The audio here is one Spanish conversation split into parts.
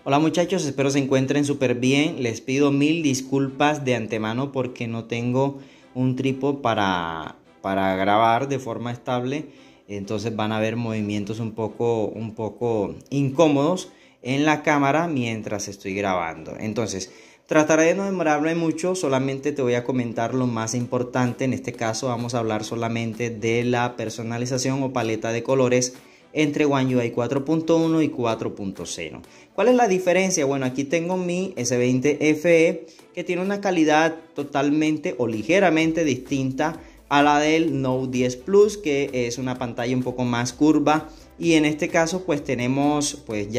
Hola muchachos, espero se encuentren súper bien. Les pido mil disculpas de antemano porque no tengo un trípode para grabar de forma estable. Entonces van a haber movimientos un poco incómodos en la cámara mientras estoy grabando. Entonces trataré de no demorarme mucho, solamente te voy a comentar lo más importante. En este caso vamos a hablar solamente de la personalización o paleta de colores entre One UI 4.1 y 4.0. ¿Cuál es la diferencia? Bueno, aquí tengo mi S20 FE que tiene una calidad totalmente o ligeramente distinta a la del Note 10 Plus, que es una pantalla un poco más curva, y en este caso pues tenemos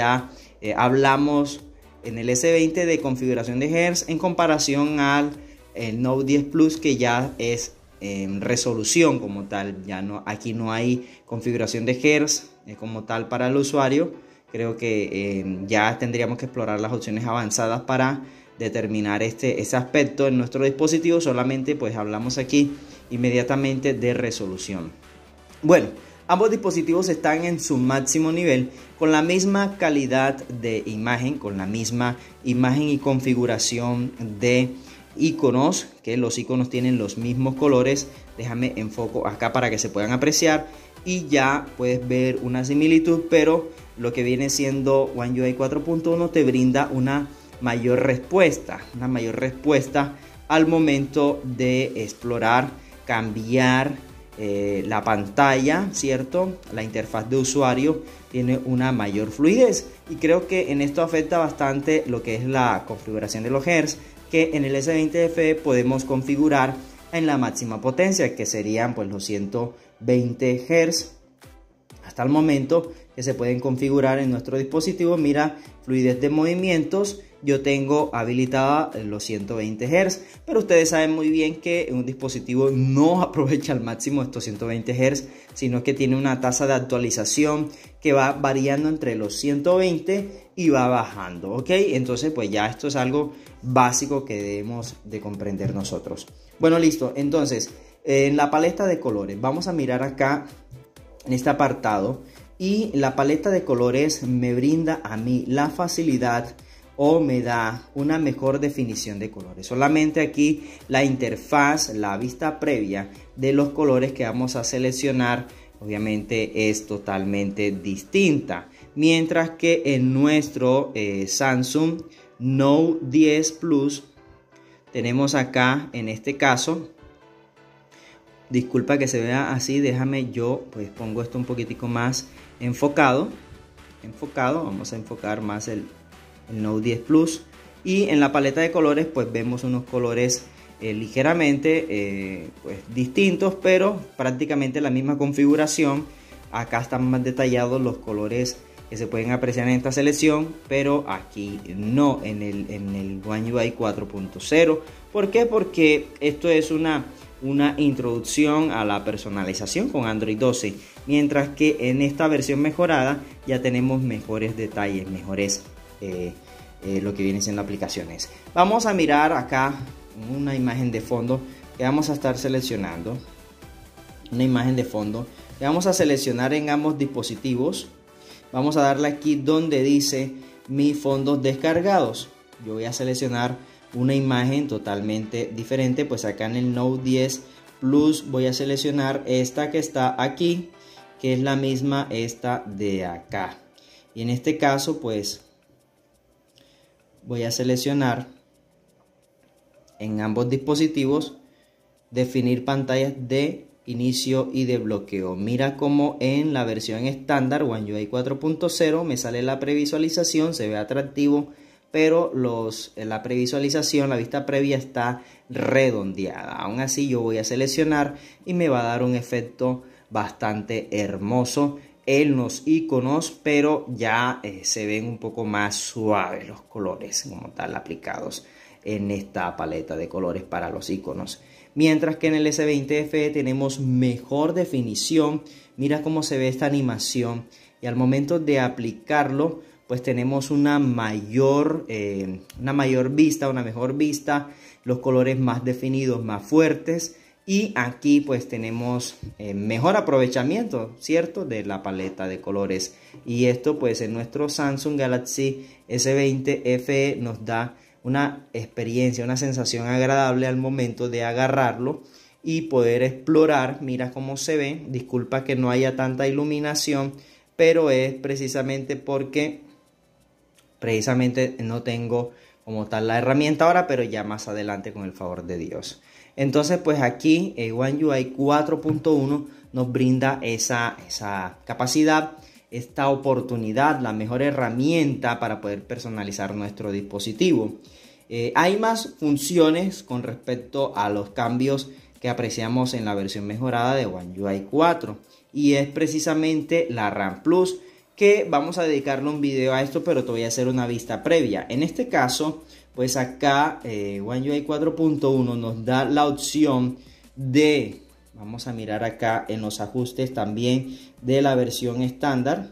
hablamos en el S20 de configuración de Hertz en comparación al el Note 10 Plus, que ya es resolución como tal. Aquí no hay configuración de Hertz como tal para el usuario. Creo que ya tendríamos que explorar las opciones avanzadas para determinar ese aspecto en nuestro dispositivo. Solamente pues hablamos aquí inmediatamente de resolución. Bueno, ambos dispositivos están en su máximo nivel con la misma calidad de imagen, con la misma imagen y configuración de iconos, que los iconos tienen los mismos colores. Déjame enfoco acá para que se puedan apreciar y ya puedes ver una similitud, pero lo que viene siendo One UI 4.1 te brinda una mayor respuesta al momento de explorar, cambiar la pantalla, ¿cierto? La interfaz de usuario tiene una mayor fluidez, y creo que en esto afecta bastante lo que es la configuración de los Hertz, que en el S20 FE podemos configurar en la máxima potencia, que serían pues los 120 Hz hasta el momento que se pueden configurar en nuestro dispositivo. Mira, fluidez de movimientos, yo tengo habilitada los 120 Hz, pero ustedes saben muy bien que un dispositivo no aprovecha al máximo estos 120 Hz, sino que tiene una tasa de actualización que va variando entre los 120 y va bajando, ¿ok? Entonces pues ya esto es algo básico que debemos de comprender nosotros. Bueno, listo. Entonces en la paleta de colores vamos a mirar acá en este apartado, y la paleta de colores me brinda a mí la facilidad o me da una mejor definición de colores. Solamente aquí la interfaz, la vista previa de los colores que vamos a seleccionar, obviamente es totalmente distinta, mientras que en nuestro Samsung Note 10 Plus tenemos acá, en este caso, disculpa que se vea así, déjame yo pues pongo esto un poquitico más enfocado, vamos a enfocar más el Note 10 Plus, y en la paleta de colores pues vemos unos colores ligeramente pues distintos, pero prácticamente la misma configuración. Acá están más detallados los colores que se pueden apreciar en esta selección, pero aquí no, en el One UI 4.0. ¿Por qué? Porque esto es una introducción a la personalización con Android 12, mientras que en esta versión mejorada ya tenemos mejores detalles, lo que viene siendo aplicaciones. Vamos a mirar acá una imagen de fondo que vamos a estar seleccionando, una imagen de fondo que vamos a seleccionar en ambos dispositivos. Vamos a darle aquí donde dice mis fondos descargados. Yo voy a seleccionar una imagen totalmente diferente, pues acá en el Note 10 Plus voy a seleccionar esta que está aquí, que es la misma esta de acá, y en este caso pues voy a seleccionar en ambos dispositivos definir pantallas de inicio y de bloqueo. Mira como en la versión estándar One UI 4.0 me sale la previsualización, se ve atractivo, pero la previsualización, la vista previa está redondeada. Aún así yo voy a seleccionar y me va a dar un efecto bastante hermoso en los iconos, pero ya se ven un poco más suaves los colores como tal aplicados en esta paleta de colores para los iconos. Mientras que en el S20 FE tenemos mejor definición. Mira cómo se ve esta animación, y al momento de aplicarlo pues tenemos una mejor vista, los colores más definidos, más fuertes, Y aquí pues tenemos mejor aprovechamiento, ¿cierto? De la paleta de colores. Y esto pues en nuestro Samsung Galaxy S20 FE nos da una experiencia, una sensación agradable al momento de agarrarlo y poder explorar. Mira cómo se ve. Disculpa que no haya tanta iluminación, pero es precisamente porque no tengo como tal la herramienta ahora, pero ya más adelante con el favor de Dios. Entonces pues aquí One UI 4.1 nos brinda esa capacidad, esta oportunidad, la mejor herramienta para poder personalizar nuestro dispositivo. Hay más funciones con respecto a los cambios que apreciamos en la versión mejorada de One UI 4, y es precisamente la RAM Plus, que vamos a dedicarle un video a esto, pero te voy a hacer una vista previa. En este caso pues acá One UI 4.1 nos da la opción de, vamos a mirar acá en los ajustes también de la versión estándar,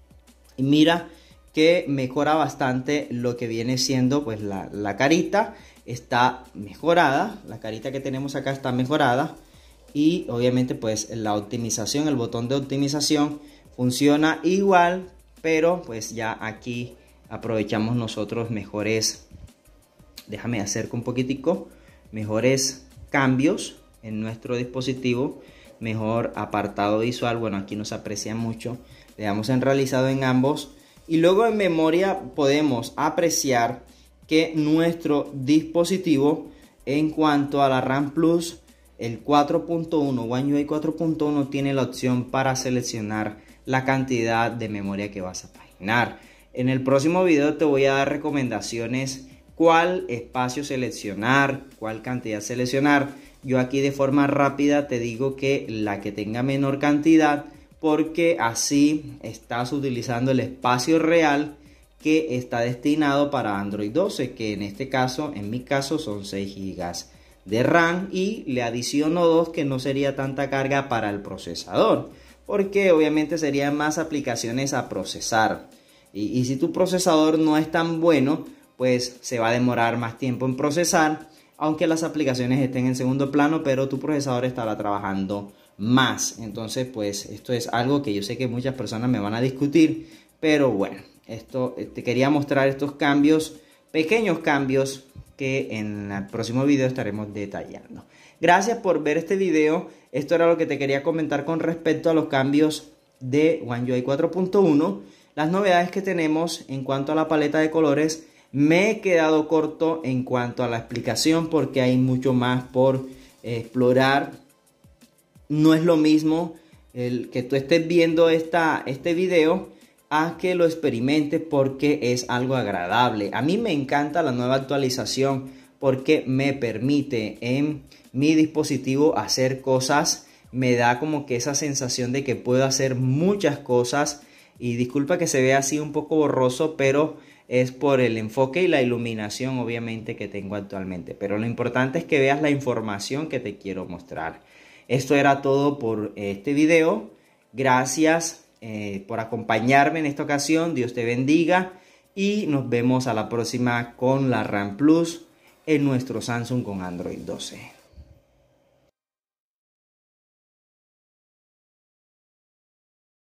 y mira que mejora bastante lo que viene siendo pues la carita. Está mejorada, la carita que tenemos acá está mejorada, y obviamente pues la optimización, el botón de optimización funciona igual, pero pues ya aquí aprovechamos nosotros mejores, déjame acercar un poquitico, mejores cambios en nuestro dispositivo, mejor apartado visual. Bueno, aquí no se aprecia mucho, le damos en realizado en ambos, y luego en memoria podemos apreciar que nuestro dispositivo, en cuanto a la RAM Plus, el 4.1, One UI 4.1 tiene la opción para seleccionar la cantidad de memoria que vas a paginar. En el próximo video te voy a dar recomendaciones, cuál espacio seleccionar, cuál cantidad seleccionar. Yo aquí de forma rápida te digo que la que tenga menor cantidad, porque así estás utilizando el espacio real que está destinado para Android 12, que en este caso, en mi caso, son 6 GB de RAM, y le adiciono 2, que no sería tanta carga para el procesador, porque obviamente serían más aplicaciones a procesar, y si tu procesador no es tan bueno, pues se va a demorar más tiempo en procesar, aunque las aplicaciones estén en segundo plano, pero tu procesador estará trabajando más. Entonces pues esto es algo que yo sé que muchas personas me van a discutir, pero bueno, esto te quería mostrar estos cambios, pequeños cambios, que en el próximo video estaremos detallando. Gracias por ver este video. Esto era lo que te quería comentar con respecto a los cambios de One UI 4.1, las novedades que tenemos en cuanto a la paleta de colores. Me he quedado corto en cuanto a la explicación, porque hay mucho más por explorar. No es lo mismo el que tú estés viendo este video a que lo experimentes, porque es algo agradable. A mí me encanta la nueva actualización porque me permite en mi dispositivo hacer cosas, me da como que esa sensación de que puedo hacer muchas cosas. Y disculpa que se vea así un poco borroso, pero es por el enfoque y la iluminación obviamente que tengo actualmente. Pero lo importante es que veas la información que te quiero mostrar. Esto era todo por este video. Gracias por acompañarme en esta ocasión. Dios te bendiga y nos vemos a la próxima con la RAM Plus en nuestro Samsung con Android 12.